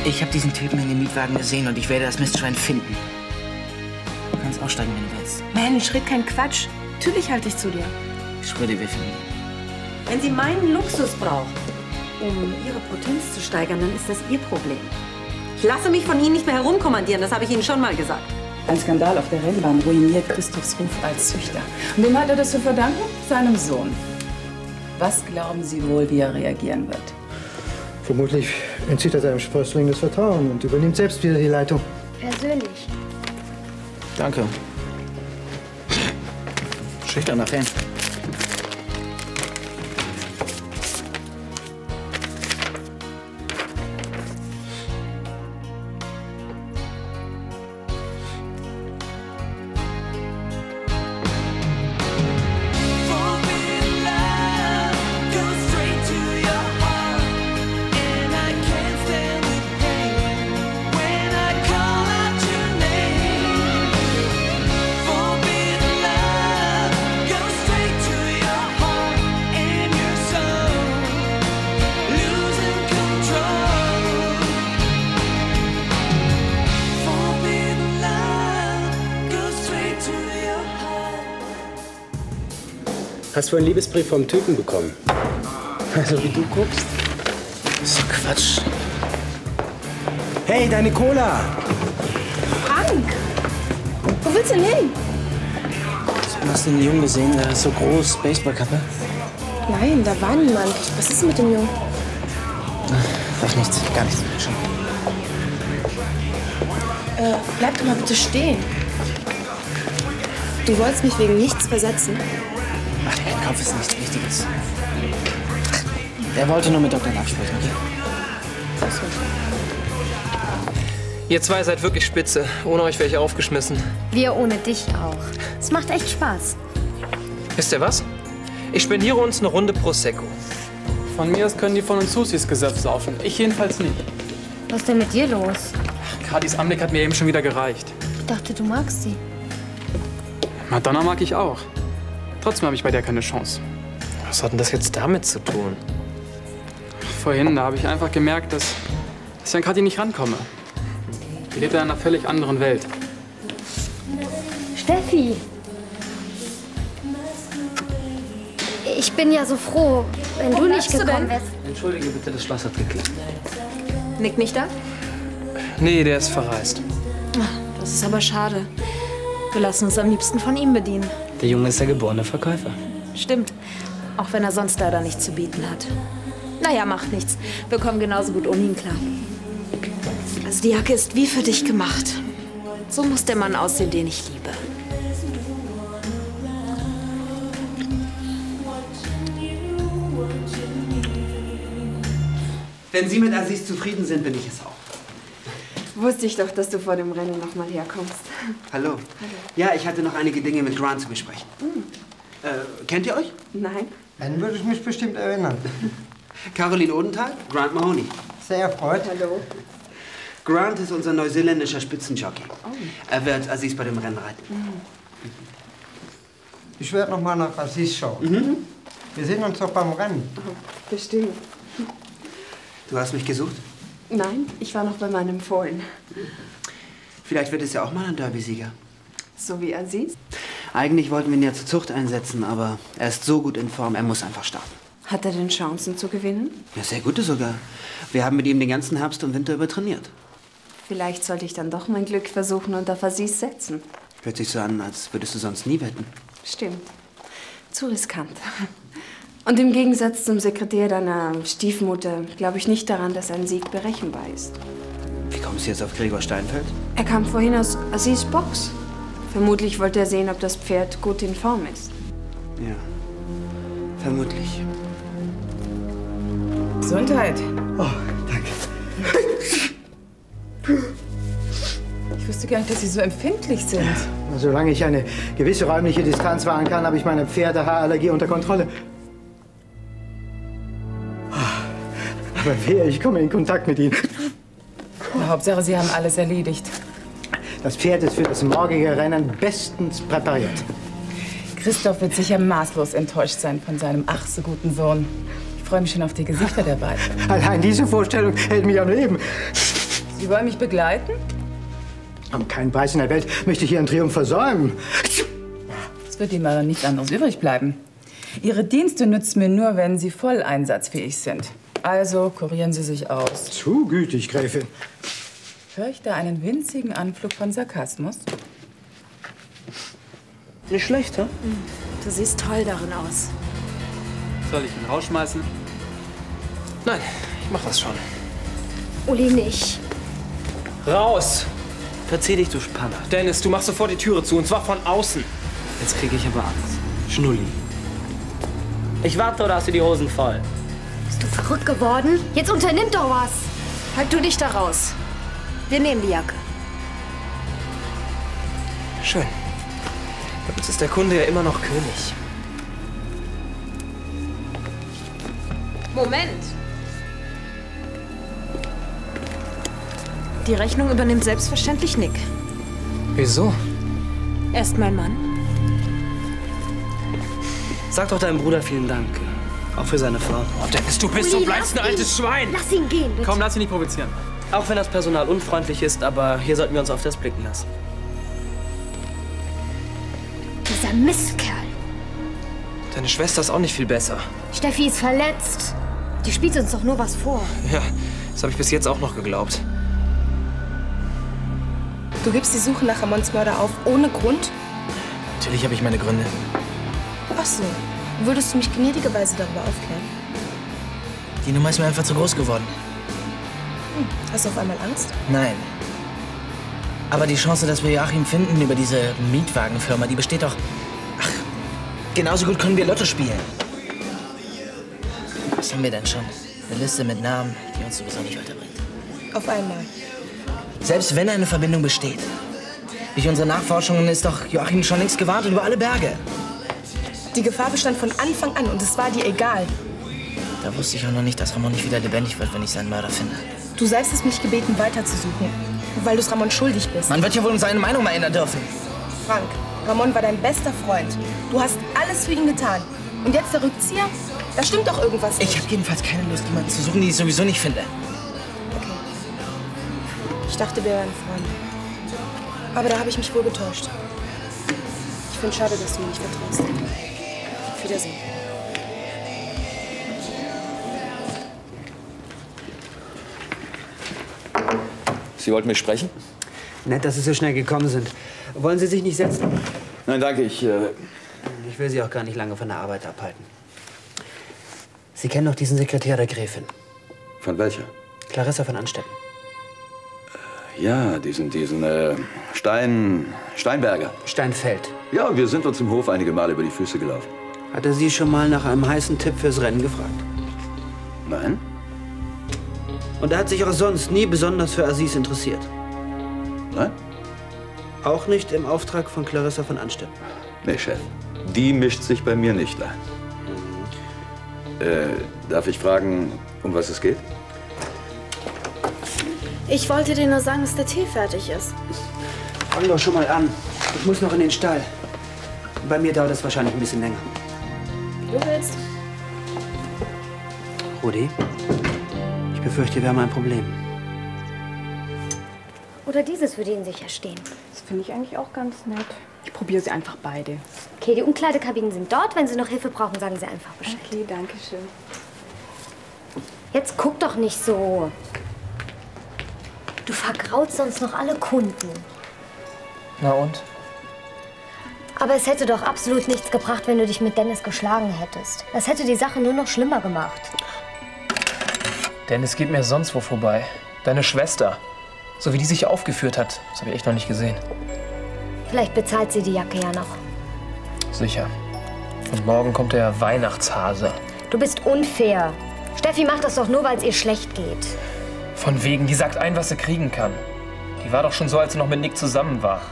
Ich habe diesen Typen in dem Mietwagen gesehen und ich werde das Mistschwein finden. Du kannst aussteigen, wenn du willst. Mensch, red kein Quatsch. Natürlich halte ich zu dir. Ich schwöre dir, wir finden ihn. Wenn sie meinen Luxus braucht, um ihre Potenz zu steigern, dann ist das ihr Problem. Ich lasse mich von Ihnen nicht mehr herumkommandieren, das habe ich Ihnen schon mal gesagt. Ein Skandal auf der Rennbahn ruiniert Christophs Ruf als Züchter. Und wem hat er das zu verdanken? Seinem Sohn. Was glauben Sie wohl, wie er reagieren wird? Vermutlich entzieht er seinem Sprössling das Vertrauen und übernimmt selbst wieder die Leitung. Persönlich. Danke. Schüchterner Fan. Hast du einen Liebesbrief vom Typen bekommen? Also wie du guckst? Das ist doch Quatsch. Hey, deine Cola! Frank! Wo willst du denn hin? Hast du den Jungen gesehen? Der ist so groß, Baseballkappe. Nein, da war niemand. Was ist mit dem Jungen? Sag nichts, gar nichts. Schon. Bleib doch mal bitte stehen. Du wolltest mich wegen nichts versetzen. Ach, der Kopf ist nichts Wichtiges. Der wollte nur mit Dr. Love sprechen, okay? Ihr zwei seid wirklich spitze. Ohne euch wäre ich aufgeschmissen. Wir ohne dich auch. Es macht echt Spaß. Wisst ihr was? Ich spendiere uns eine Runde Prosecco. Von mir aus können die von uns Susis Gesöff saufen. Ich jedenfalls nicht. Was ist denn mit dir los? Kadis Anblick hat mir eben schon wieder gereicht. Ich dachte, du magst sie. Madonna mag ich auch. Trotzdem habe ich bei der keine Chance. Was hat denn das jetzt damit zu tun? Vorhin, da habe ich einfach gemerkt, dass ich an Kathi nicht rankomme. Die lebt in einer völlig anderen Welt. Steffi! Ich bin ja so froh, wenn du nicht gekommen wärst. Entschuldige bitte, das Schloss hat geklappt. Nick nicht da? Nee, der ist verreist. Das ist aber schade. Wir lassen uns am liebsten von ihm bedienen. Der Junge ist der geborene Verkäufer. Stimmt. Auch wenn er sonst leider nichts zu bieten hat. Naja, macht nichts. Wir kommen genauso gut ohne ihn klar. Also die Jacke ist wie für dich gemacht. So muss der Mann aussehen, den ich liebe. Wenn Sie mit Aziz zufrieden sind, bin ich es auch. Wusste ich doch, dass du vor dem Rennen noch mal herkommst. Hallo. Hallo. Ja, ich hatte noch einige Dinge mit Grant zu besprechen. Kennt ihr euch? Nein. Dann würde ich mich bestimmt erinnern. Caroline Odenthal, Grant Mahoney. Sehr erfreut. Hallo. Grant ist unser neuseeländischer Spitzenjockey. Oh. Er wird Aziz bei dem Rennen reiten. Ich werde noch mal nach Aziz schauen. Wir sehen uns doch beim Rennen. Oh, bestimmt. Du hast mich gesucht? Nein, ich war noch bei meinem Fohlen. Vielleicht wird es ja auch mal ein Derby-Sieger. So wie Aziz? Eigentlich wollten wir ihn ja zur Zucht einsetzen, aber er ist so gut in Form, er muss einfach starten. Hat er denn Chancen zu gewinnen? Ja, sehr gute sogar. Wir haben mit ihm den ganzen Herbst und Winter über trainiert. Vielleicht sollte ich dann doch mein Glück versuchen und auf Aziz setzen. Hört sich so an, als würdest du sonst nie wetten. Stimmt. Zu riskant. Und im Gegensatz zum Sekretär deiner Stiefmutter glaube ich nicht daran, dass ein Sieg berechenbar ist. Wie kommst du jetzt auf Gregor Steinfeld? Er kam vorhin aus Aziz' Box. Vermutlich wollte er sehen, ob das Pferd gut in Form ist. Ja, vermutlich. Gesundheit. Oh, danke. Ich wusste gar nicht, dass Sie so empfindlich sind. Solange ich eine gewisse räumliche Distanz wahren kann, habe ich meine Pferdehaarallergie unter Kontrolle. Aber wehe, ich komme in Kontakt mit Ihnen. Hauptsache, Sie haben alles erledigt. Das Pferd ist für das morgige Rennen bestens präpariert. Christoph wird sicher maßlos enttäuscht sein von seinem ach so guten Sohn. Ich freue mich schon auf die Gesichter der beiden. Allein diese Vorstellung hält mich am Leben. Sie wollen mich begleiten? Um keinen Preis in der Welt möchte ich Ihren Triumph versäumen. Es wird Ihnen aber nichts anderes übrig bleiben. Ihre Dienste nützen mir nur, wenn Sie voll einsatzfähig sind. Also kurieren Sie sich aus. Zu gütig, Gräfin. Höre ich da einen winzigen Anflug von Sarkasmus? Nicht schlecht, hä? Du siehst toll darin aus. Soll ich ihn rausschmeißen? Nein, ich mach das schon. Uli nicht. Raus! Verzieh dich, du Spanner. Dennis, du machst sofort die Türe zu, und zwar von außen. Jetzt kriege ich aber Angst. Schnulli. Ich warte, oder hast du die Hosen voll? Bist du verrückt geworden? Jetzt unternimm doch was. Halt du dich da raus. Wir nehmen die Jacke. Schön. Bei uns ist der Kunde ja immer noch König. Moment. Die Rechnung übernimmt selbstverständlich Nick. Wieso? Er ist mein Mann. Sag doch deinem Bruder vielen Dank. Auch für seine Frau. Oh, Dennis, du bist und bleibst ein altes Schwein. Lass ihn gehen, bitte. Komm, lass ihn nicht provozieren. Auch wenn das Personal unfreundlich ist, aber hier sollten wir uns auf das blicken lassen. Dieser Mistkerl. Deine Schwester ist auch nicht viel besser. Steffi ist verletzt. Die spielt uns doch nur was vor. Ja, das habe ich bis jetzt auch noch geglaubt. Du gibst die Suche nach Ramons Mörder auf, ohne Grund? Natürlich habe ich meine Gründe. Ach so. Würdest du mich gnädigerweise darüber aufklären? Die Nummer ist mir einfach zu groß geworden. Hast du auf einmal Angst? Nein. Aber die Chance, dass wir Joachim finden über diese Mietwagenfirma, die besteht doch... Ach, genauso gut können wir Lotto spielen. Was haben wir denn schon? Eine Liste mit Namen, die uns sowieso nicht weiterbringt. Auf einmal. Selbst wenn eine Verbindung besteht. Durch unsere Nachforschungen ist doch Joachim schon längst gewarnt über alle Berge. Die Gefahr bestand von Anfang an und es war dir egal. Da wusste ich auch noch nicht, dass Ramon nicht wieder lebendig wird, wenn ich seinen Mörder finde. Du selbst hast mich gebeten, weiterzusuchen, weil du es Ramon schuldig bist. Man wird ja wohl um seine Meinung mal ändern dürfen. Frank, Ramon war dein bester Freund. Du hast alles für ihn getan. Und jetzt der Rückzieher? Da stimmt doch irgendwas nicht. Ich habe jedenfalls keine Lust, jemanden zu suchen, die ich sowieso nicht finde. Okay. Ich dachte, wir wären Freunde. Aber da habe ich mich wohl getäuscht. Ich finde es schade, dass du mir nicht vertraust. Auf Wiedersehen. Sie wollten mich sprechen? Nett, dass Sie so schnell gekommen sind. Wollen Sie sich nicht setzen? Nein, danke. Ich will Sie auch gar nicht lange von der Arbeit abhalten. Sie kennen doch diesen Sekretär der Gräfin. Von welcher? Clarissa von Anstetten. Ja, diesen Steinberger. Steinfeld. Ja, wir sind uns im Hof einige Male über die Füße gelaufen. Hat er Sie schon mal nach einem heißen Tipp fürs Rennen gefragt? Nein. Und er hat sich auch sonst nie besonders für Aziz interessiert? Nein. Auch nicht im Auftrag von Clarissa von Anstetten? Nee, Chef. Die mischt sich bei mir nicht ein. Darf ich fragen, um was es geht? Ich wollte dir nur sagen, dass der Tee fertig ist. Fang doch schon mal an. Ich muss noch in den Stall. Bei mir dauert es wahrscheinlich ein bisschen länger. Wie du willst. Rudi, ich befürchte, wir haben ein Problem. Oder dieses würde Ihnen sicher stehen. Das finde ich eigentlich auch ganz nett. Ich probiere sie einfach beide. Okay, die Umkleidekabinen sind dort. Wenn Sie noch Hilfe brauchen, sagen Sie einfach Bescheid. Okay, danke schön. Jetzt guck doch nicht so. Du vergraulst sonst noch alle Kunden. Na und? Aber es hätte doch absolut nichts gebracht, wenn du dich mit Dennis geschlagen hättest. Das hätte die Sache nur noch schlimmer gemacht. Dennis geht mir sonst wo vorbei. Deine Schwester. So wie die sich aufgeführt hat. Das habe ich echt noch nicht gesehen. Vielleicht bezahlt sie die Jacke ja noch. Sicher. Und morgen kommt der Weihnachtshase. Du bist unfair. Steffi macht das doch nur, weil es ihr schlecht geht. Von wegen, die sagt ein, was sie kriegen kann. Die war doch schon so, als sie noch mit Nick zusammen war.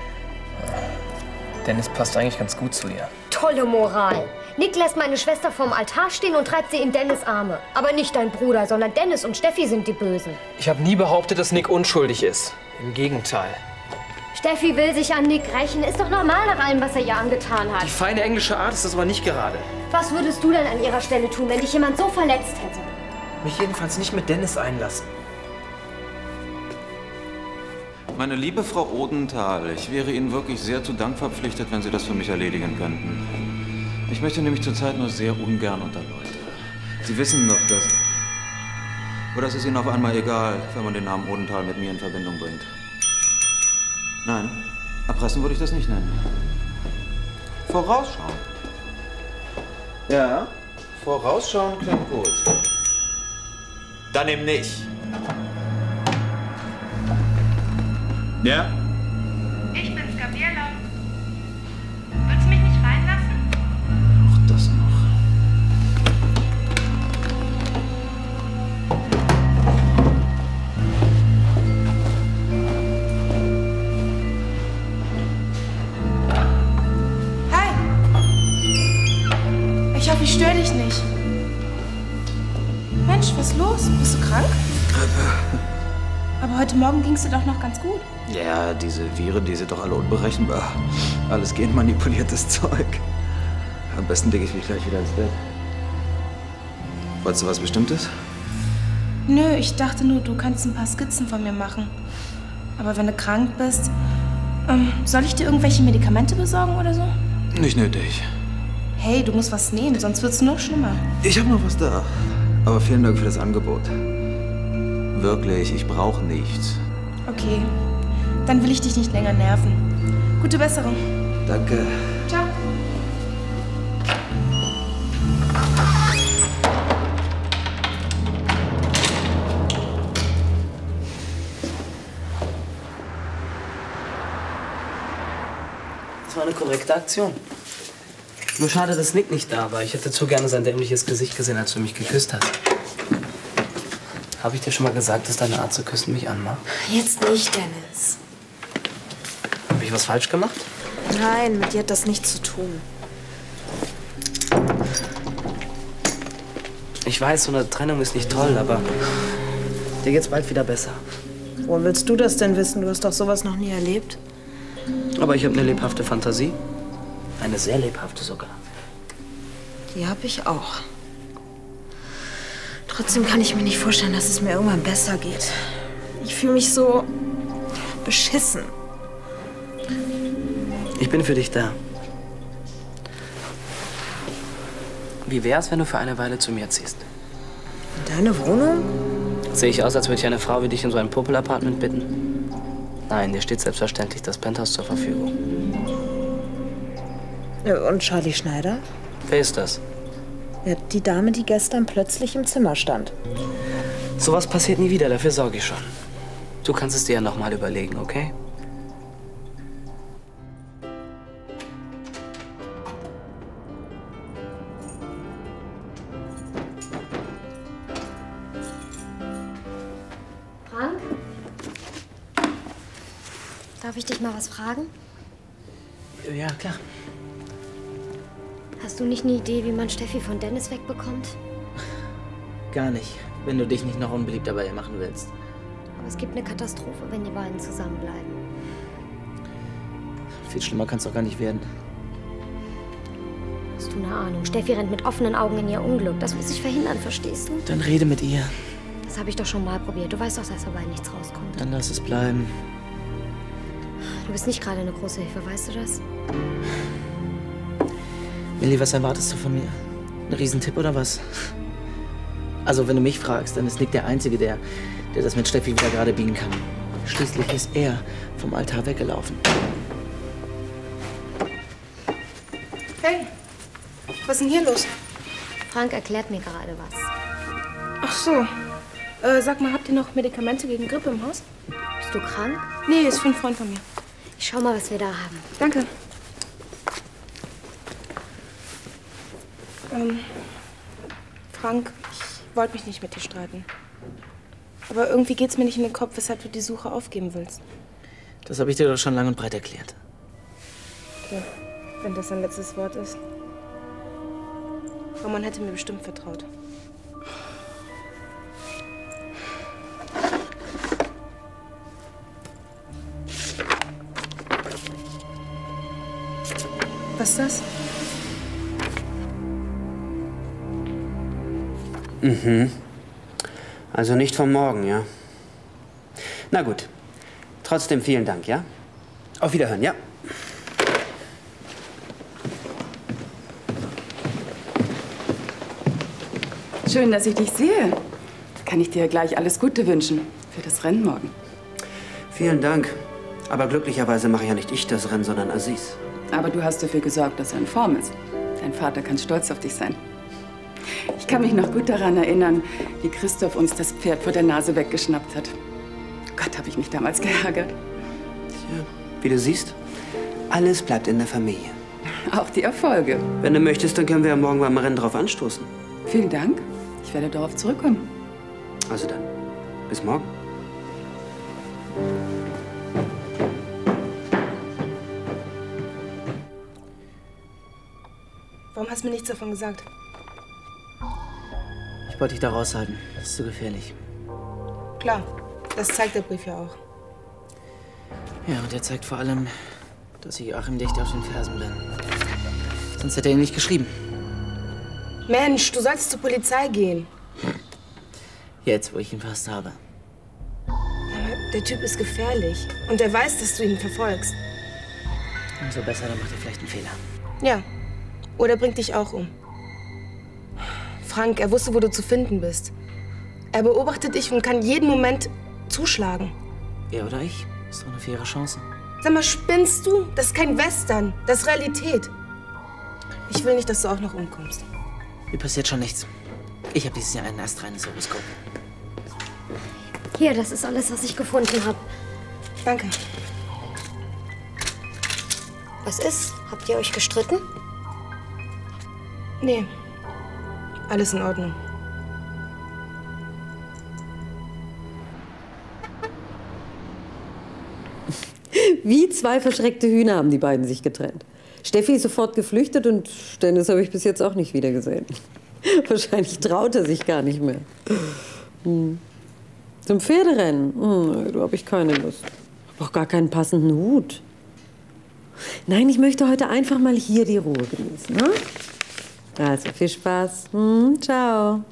Dennis passt eigentlich ganz gut zu ihr. Tolle Moral. Nick lässt meine Schwester vorm Altar stehen und treibt sie in Dennis' Arme. Aber nicht dein Bruder, sondern Dennis und Steffi sind die Bösen. Ich habe nie behauptet, dass Nick unschuldig ist. Im Gegenteil. Steffi will sich an Nick rächen. Ist doch normal nach allem, was er ihr angetan hat. Die feine englische Art ist das aber nicht gerade. Was würdest du denn an ihrer Stelle tun, wenn dich jemand so verletzt hätte? Mich jedenfalls nicht mit Dennis einlassen. Meine liebe Frau Odenthal, ich wäre Ihnen wirklich sehr zu Dank verpflichtet, wenn Sie das für mich erledigen könnten. Ich möchte nämlich zurzeit nur sehr ungern unter Leute. Sie wissen doch, dass... Oder ist es Ihnen auf einmal egal, wenn man den Namen Odenthal mit mir in Verbindung bringt? Nein, erpressen würde ich das nicht nennen. Vorausschauen. Ja, vorausschauen klingt gut. Dann eben nicht. Ja? Ich bin's, Gabriela. Willst du mich nicht reinlassen? Auch das noch. Hi! Ich hoffe, ich störe dich nicht. Mensch, was ist los? Bist du krank? Aber heute Morgen ging's dir doch noch ganz gut. Ja, diese Viren, die sind doch alle unberechenbar. Alles genmanipuliertes Zeug. Am besten lege ich mich gleich wieder ins Bett. Wolltest du was Bestimmtes? Nö, ich dachte nur, du kannst ein paar Skizzen von mir machen. Aber wenn du krank bist, soll ich dir irgendwelche Medikamente besorgen oder so? Nicht nötig. Hey, du musst was nehmen, sonst wird's noch schlimmer. Ich habe noch was da. Aber vielen Dank für das Angebot. Wirklich, ich brauche nichts. Okay, dann will ich dich nicht länger nerven. Gute Besserung. Danke. Ciao. Das war eine korrekte Aktion. Nur schade, dass Nick nicht da war. Ich hätte zu gerne sein dämliches Gesicht gesehen, als du mich geküsst hast. Habe ich dir schon mal gesagt, dass deine Art zu küssen mich anmacht? Jetzt nicht, Dennis. Habe ich was falsch gemacht? Nein, mit dir hat das nichts zu tun. Ich weiß, so eine Trennung ist nicht toll, aber dir geht's bald wieder besser. Woher willst du das denn wissen? Du hast doch sowas noch nie erlebt. Aber ich habe eine lebhafte Fantasie. Eine sehr lebhafte sogar. Die habe ich auch. Trotzdem kann ich mir nicht vorstellen, dass es mir irgendwann besser geht. Ich fühle mich so beschissen. Ich bin für dich da. Wie wär's, wenn du für eine Weile zu mir ziehst? In deine Wohnung? Sehe ich aus, als würde ich eine Frau wie dich in so ein Popel-Apartment bitten? Nein, dir steht selbstverständlich das Penthouse zur Verfügung. Und Charlie Schneider? Wer ist das? Ja, die Dame, die gestern plötzlich im Zimmer stand. Sowas passiert nie wieder, dafür sorge ich schon. Du kannst es dir ja noch mal überlegen, okay? Frank? Darf ich dich mal was fragen? Ja, klar. Hast du nicht eine Idee, wie man Steffi von Dennis wegbekommt? Gar nicht, wenn du dich nicht noch unbeliebter bei ihr machen willst. Aber es gibt eine Katastrophe, wenn die beiden zusammenbleiben. Viel schlimmer kann es doch gar nicht werden. Hast du eine Ahnung? Steffi rennt mit offenen Augen in ihr Unglück. Das muss ich verhindern, verstehst du? Dann rede mit ihr. Das habe ich doch schon mal probiert. Du weißt doch, dass dabei nichts rauskommt. Dann lass es bleiben. Du bist nicht gerade eine große Hilfe, weißt du das? Millie, was erwartest du von mir? Ein Riesentipp oder was? Also, wenn du mich fragst, dann ist Nick der Einzige, der das mit Steffi wieder gerade biegen kann. Schließlich ist er vom Altar weggelaufen. Hey, was ist denn hier los? Frank erklärt mir gerade was. Ach so. Sag mal, habt ihr noch Medikamente gegen Grippe im Haus? Bist du krank? Nee, ist für einen Freund von mir. Ich schau mal, was wir da haben. Danke. Frank, ich wollte mich nicht mit dir streiten. Aber irgendwie geht's mir nicht in den Kopf, weshalb du die Suche aufgeben willst. Das habe ich dir doch schon lang und breit erklärt. Ja, wenn das dein letztes Wort ist. Roman hätte mir bestimmt vertraut. Was ist das? Mhm. Also nicht vom Morgen, ja? Na gut. Trotzdem vielen Dank, ja? Auf Wiederhören, ja? Schön, dass ich dich sehe. Kann ich dir gleich alles Gute wünschen für das Rennen morgen. Vielen Dank. Aber glücklicherweise mache ja nicht ich das Rennen, sondern Aziz. Aber du hast dafür gesorgt, dass er in Form ist. Dein Vater kann stolz auf dich sein. Ich kann mich noch gut daran erinnern, wie Christoph uns das Pferd vor der Nase weggeschnappt hat. Gott, habe ich mich damals geärgert. Tja, wie du siehst, alles bleibt in der Familie. Auch die Erfolge. Wenn du möchtest, dann können wir ja morgen beim Rennen drauf anstoßen. Vielen Dank. Ich werde darauf zurückkommen. Also dann, bis morgen. Warum hast du mir nichts davon gesagt? Ich wollte dich da raushalten. Das ist zu gefährlich. Klar, das zeigt der Brief ja auch. Ja, und er zeigt vor allem, dass ich Joachim dicht auf den Fersen bin. Sonst hätte er ihn nicht geschrieben. Mensch, du sollst zur Polizei gehen. Jetzt, wo ich ihn fast habe. Aber der Typ ist gefährlich. Und er weiß, dass du ihn verfolgst. Umso besser, dann macht er vielleicht einen Fehler. Ja. Oder bringt dich auch um. Frank, er wusste, wo du zu finden bist. Er beobachtet dich und kann jeden Moment zuschlagen. Er oder ich? Ist doch eine faire Chance. Sag mal, spinnst du? Das ist kein Western. Das ist Realität. Ich will nicht, dass du auch noch umkommst. Mir passiert schon nichts. Ich habe dieses Jahr ein astreines Horoskop. Hier, das ist alles, was ich gefunden habe. Danke. Was ist? Habt ihr euch gestritten? Nee. Alles in Ordnung. Wie zwei verschreckte Hühner haben die beiden sich getrennt. Steffi ist sofort geflüchtet und Dennis habe ich bis jetzt auch nicht wiedergesehen. Wahrscheinlich traut er sich gar nicht mehr. Zum Pferderennen? Da habe ich keine Lust. Ich habe auch gar keinen passenden Hut. Nein, ich möchte heute einfach mal hier die Ruhe genießen. Ne? Also, viel Spaß. Ciao.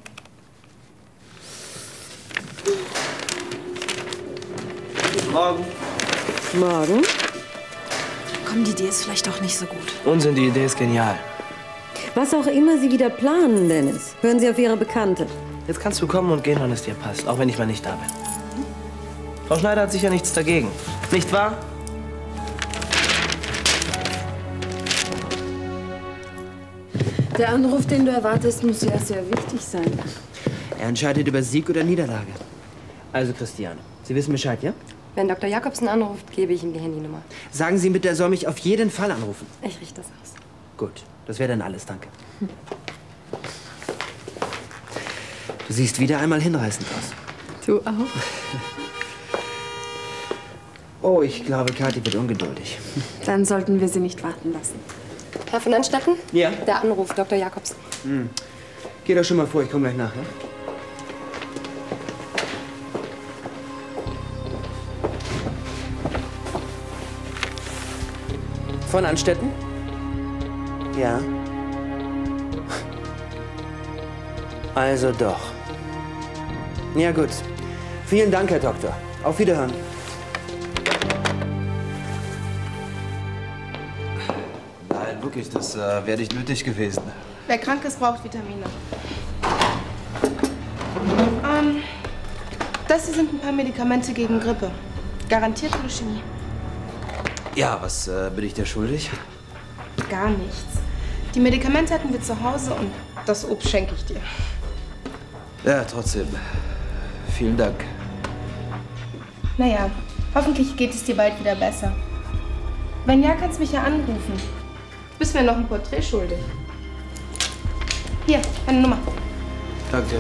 Morgen. Morgen? Komm, die Idee ist vielleicht doch nicht so gut. Unsinn, die Idee ist genial. Was auch immer Sie wieder planen, Dennis, hören Sie auf Ihre Bekannte. Jetzt kannst du kommen und gehen, wann es dir passt, auch wenn ich mal nicht da bin. Frau Schneider hat sicher nichts dagegen. Nicht wahr? Der Anruf, den du erwartest, muss ja sehr wichtig sein. Er entscheidet über Sieg oder Niederlage. Also, Christiane, Sie wissen Bescheid, ja? Wenn Dr. Jakobsen anruft, gebe ich ihm die Handynummer. Sagen Sie ihm bitte, er soll mich auf jeden Fall anrufen. Ich richte das aus. Gut, das wäre dann alles, danke. Du siehst wieder einmal hinreißend aus. Du auch? Oh, ich glaube, Kathi wird ungeduldig. Dann sollten wir sie nicht warten lassen. Herr von Anstetten? Ja? Der Anruf, Dr. Jakobsen. Geh doch schon mal vor, ich komme gleich nach, ja? Von Anstetten? Ja. Also doch. Ja gut. Vielen Dank, Herr Doktor. Auf Wiederhören. Nein, wirklich, das wäre nicht nötig gewesen. Wer krank ist, braucht Vitamine. Das hier sind ein paar Medikamente gegen Grippe. Garantiert Leukämie. Ja, was bin ich dir schuldig? Gar nichts. Die Medikamente hatten wir zu Hause und das Obst schenke ich dir. Ja, trotzdem. Vielen Dank. Naja, hoffentlich geht es dir bald wieder besser. Wenn ja, kannst du mich ja anrufen. Du bist mir noch ein Porträt schuldig. Hier, meine Nummer. Danke.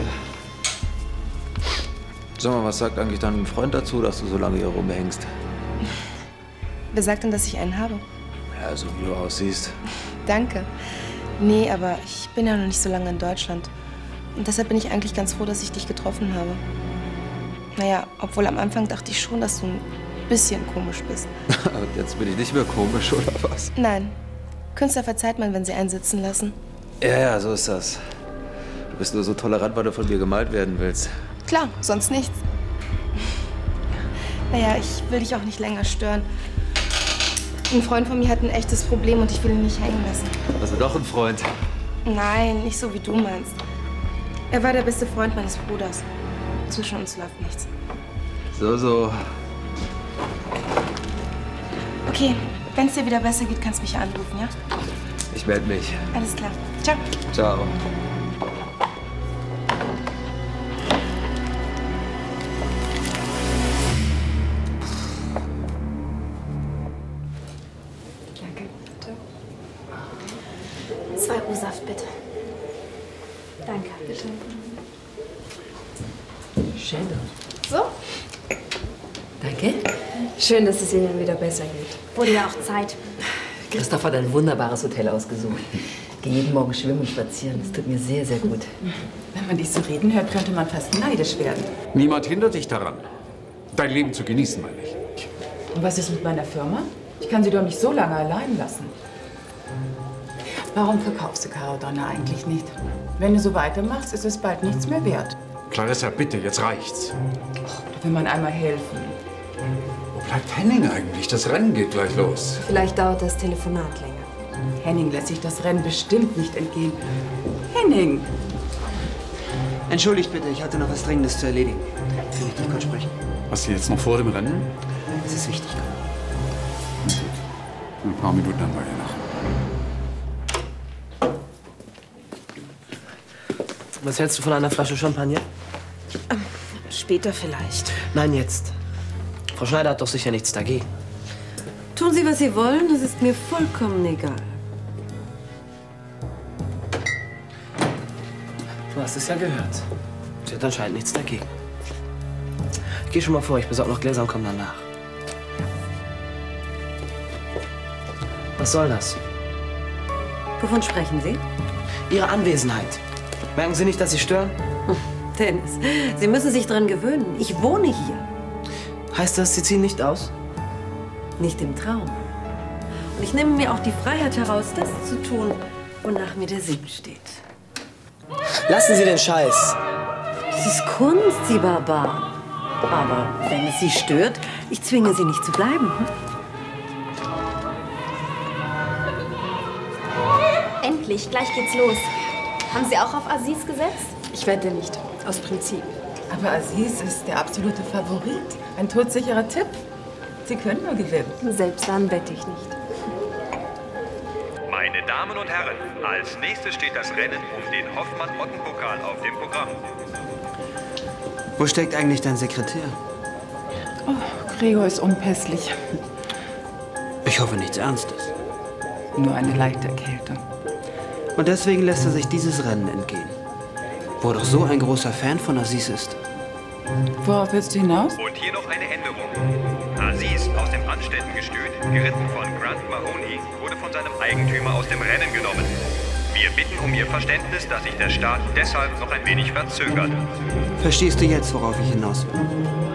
Sag mal, was sagt eigentlich dein Freund dazu, dass du so lange hier rumhängst? Wer sagt denn, dass ich einen habe? Ja, so wie du aussiehst. Danke. Nee, aber ich bin ja noch nicht so lange in Deutschland. Und deshalb bin ich eigentlich ganz froh, dass ich dich getroffen habe. Naja, obwohl am Anfang dachte ich schon, dass du ein bisschen komisch bist. Und jetzt bin ich nicht mehr komisch, oder was? Nein. Künstler verzeiht man, wenn sie einen sitzen lassen. Ja, so ist das. Du bist nur so tolerant, weil du von mir gemalt werden willst. Klar, sonst nichts. Naja, ich will dich auch nicht länger stören. Ein Freund von mir hat ein echtes Problem und ich will ihn nicht hängen lassen. Also doch ein Freund. Nein, nicht so wie du meinst. Er war der beste Freund meines Bruders. Zwischen uns läuft nichts. So. Okay, wenn es dir wieder besser geht, kannst du mich anrufen, ja? Ich melde mich. Alles klar. Ciao. Ciao. Danke. 2 O-Saft, bitte. Danke. Bitte. Schön. So? Danke. Schön, dass es Ihnen wieder besser geht. Wurde ja auch Zeit. Christoph hat ein wunderbares Hotel ausgesucht. Ich gehe jeden Morgen schwimmen und spazieren. Das tut mir sehr, sehr gut. Wenn man dich so reden hört, könnte man fast neidisch werden. Niemand hindert dich daran, dein Leben zu genießen, meine ich. Und was ist mit meiner Firma? Ich kann sie doch nicht so lange allein lassen. Warum verkaufst du Caro Donner eigentlich nicht? Wenn du so weitermachst, ist es bald nichts mehr wert. Clarissa, bitte, jetzt reicht's. Da will man einmal helfen. Wo bleibt Henning eigentlich? Das Rennen geht gleich los. Vielleicht dauert das Telefonat länger. Henning lässt sich das Rennen bestimmt nicht entgehen. Henning! Entschuldigt bitte, ich hatte noch was Dringendes zu erledigen. Kann ich dich kurz sprechen? Was jetzt noch vor dem Rennen? Es ist wichtig. Ein paar Minuten haben wir ja noch. Was hältst du von einer Flasche Champagner? Später vielleicht. Nein, jetzt. Frau Schneider hat doch sicher nichts dagegen. Tun Sie, was Sie wollen, das ist mir vollkommen egal. Du hast es ja gehört. Sie hat anscheinend nichts dagegen. Ich gehe schon mal vor, ich besorge noch Gläser und komme danach. Was soll das? Wovon sprechen Sie? Ihre Anwesenheit. Merken Sie nicht, dass Sie stören? Dennis, Sie müssen sich dran gewöhnen. Ich wohne hier. Heißt das, Sie ziehen nicht aus? Nicht im Traum. Und ich nehme mir auch die Freiheit heraus, das zu tun, wonach mir der Sinn steht. Lassen Sie den Scheiß. Das ist Kunst, Sie Barbar. Aber wenn es Sie stört, ich zwinge Sie nicht zu bleiben. Endlich, gleich geht's los. Haben Sie auch auf Aziz gesetzt? Ich wette nicht, aus Prinzip. Aber Aziz ist der absolute Favorit. Ein todsicherer Tipp. Sie können nur gewinnen. Selbst dann wette ich nicht. Meine Damen und Herren, als nächstes steht das Rennen um den Hoffmann-Otten-Pokal auf dem Programm. Wo steckt eigentlich dein Sekretär? Oh, Gregor ist unpässlich. Ich hoffe nichts Ernstes. Nur eine leichte Erkältung. Und deswegen lässt er sich dieses Rennen entgehen. Wo er doch so ein großer Fan von Aziz ist. Worauf willst du hinaus? Und hier noch eine Änderung. Aziz aus dem Anständengestüt, geritten von Grant Mahoney, wurde von seinem Eigentümer aus dem Rennen genommen. Wir bitten um Ihr Verständnis, dass sich der Start deshalb noch ein wenig verzögert. Verstehst du jetzt, worauf ich hinaus will?